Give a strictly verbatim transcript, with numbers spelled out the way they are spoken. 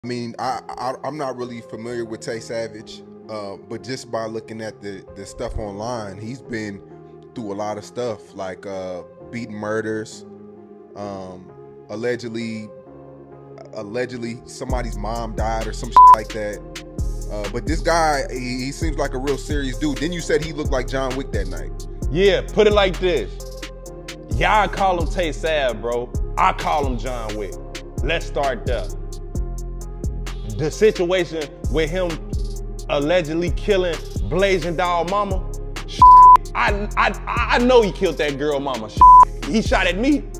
I mean, I, I I'm not really familiar with Tay Savage, uh, but just by looking at the the stuff online, he's been through a lot of stuff, like uh, beating murders, um, allegedly, allegedly somebody's mom died or some shit like that. Uh, but this guy, he, he seems like a real serious dude. Then you said he looked like John Wick that night. Yeah, put it like this. Y'all call him Tay Savage, bro. I call him John Wick. Let's start there. The situation with him allegedly killing Blasian Doll mama, I, I, I know he killed that girl mama. He shot at me.